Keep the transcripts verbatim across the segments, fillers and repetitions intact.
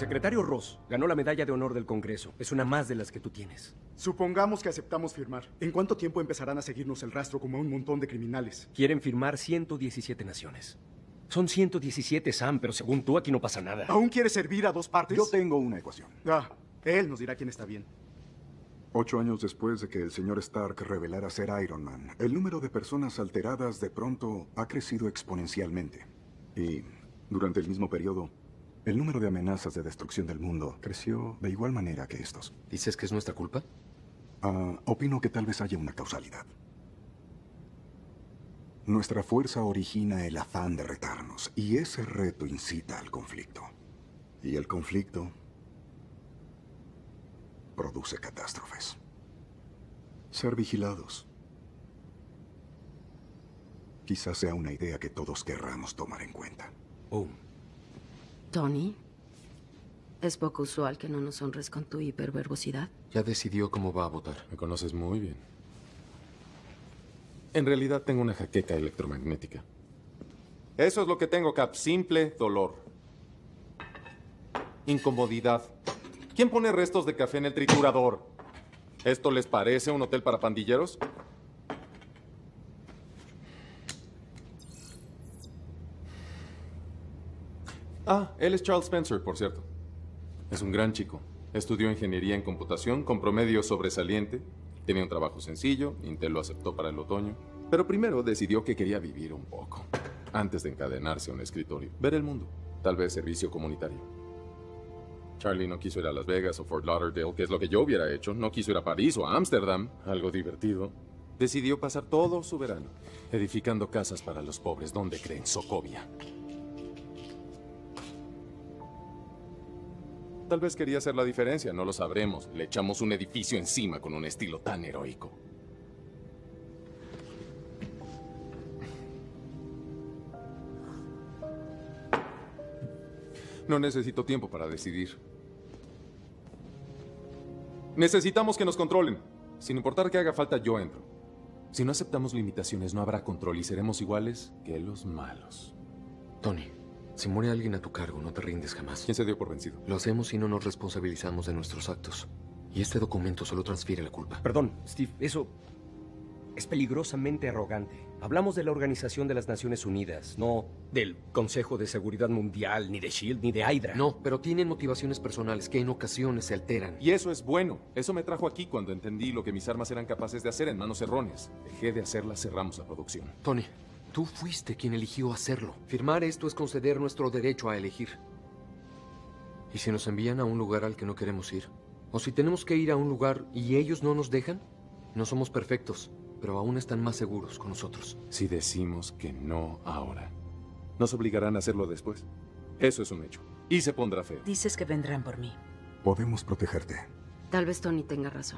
secretario Ross ganó la medalla de honor del Congreso. Es una más de las que tú tienes. Supongamos que aceptamos firmar. ¿En cuánto tiempo empezarán a seguirnos el rastro como a un montón de criminales? Quieren firmar ciento diecisiete naciones. Son ciento diecisiete, Sam, pero según tú aquí no pasa nada. ¿Aún quieres servir a dos partes? Yo tengo una ecuación. Ah, él nos dirá quién está bien. Ocho años después de que el señor Stark revelara ser Iron Man, el número de personas alteradas de pronto ha crecido exponencialmente. Y durante el mismo periodo, el número de amenazas de destrucción del mundo creció de igual manera que estos. ¿Dices que es nuestra culpa? Uh, opino que tal vez haya una causalidad. Nuestra fuerza origina el afán de retarnos, y ese reto incita al conflicto. Y el conflicto produce catástrofes. Ser vigilados quizás sea una idea que todos querramos tomar en cuenta. Oh. Tony, es poco usual que no nos honres con tu hiperverbosidad. Ya decidió cómo va a votar. Me conoces muy bien. En realidad tengo una jaqueca electromagnética. Eso es lo que tengo, Cap. Simple dolor. Incomodidad. ¿Quién pone restos de café en el triturador? ¿Esto les parece un hotel para pandilleros? Ah, él es Charles Spencer, por cierto. Es un gran chico. Estudió ingeniería en computación con promedio sobresaliente. Tenía un trabajo sencillo, Intel lo aceptó para el otoño. Pero primero decidió que quería vivir un poco, antes de encadenarse a un escritorio. Ver el mundo, tal vez servicio comunitario. Charlie no quiso ir a Las Vegas o Fort Lauderdale, que es lo que yo hubiera hecho. No quiso ir a París o a Ámsterdam, algo divertido. Decidió pasar todo su verano edificando casas para los pobres. ¿Dónde creen? Sokovia. Tal vez quería hacer la diferencia, no lo sabremos. Le echamos un edificio encima con un estilo tan heroico. No necesito tiempo para decidir. Necesitamos que nos controlen. Sin importar que haga falta, yo entro. Si no aceptamos limitaciones, no habrá control y seremos iguales que los malos. Tony, si muere alguien a tu cargo, no te rindes jamás. ¿Quién se dio por vencido? Lo hacemos si no nos responsabilizamos de nuestros actos. Y este documento solo transfiere la culpa. Perdón, Steve, eso es peligrosamente arrogante. Hablamos de la Organización de las Naciones Unidas, no del Consejo de Seguridad Mundial, ni de SHIELD, ni de Hydra. No, pero tienen motivaciones personales que en ocasiones se alteran. Y eso es bueno. Eso me trajo aquí cuando entendí lo que mis armas eran capaces de hacer en manos erróneas. Dejé de hacerlas, cerramos la producción. Tony, tú fuiste quien eligió hacerlo. Firmar esto es conceder nuestro derecho a elegir. ¿Y si nos envían a un lugar al que no queremos ir? ¿O si tenemos que ir a un lugar y ellos no nos dejan? No somos perfectos, pero aún están más seguros con nosotros. Si decimos que no ahora, nos obligarán a hacerlo después. Eso es un hecho. Y se pondrá feo. Dices que vendrán por mí. Podemos protegerte. Tal vez Tony tenga razón.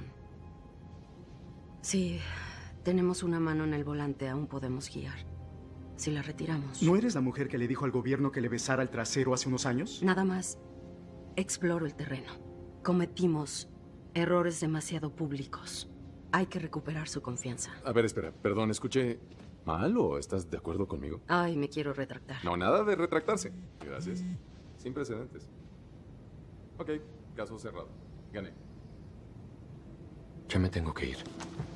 Si tenemos una mano en el volante, aún podemos guiar. Si la retiramos. ¿No eres la mujer que le dijo al gobierno que le besara el trasero hace unos años? Nada más exploro el terreno. Cometimos errores demasiado públicos. Hay que recuperar su confianza. A ver, espera. Perdón, ¿escuché mal o estás de acuerdo conmigo? Ay, me quiero retractar. No, nada de retractarse. Gracias. Sin precedentes. Ok, caso cerrado. Gané. Ya me tengo que ir.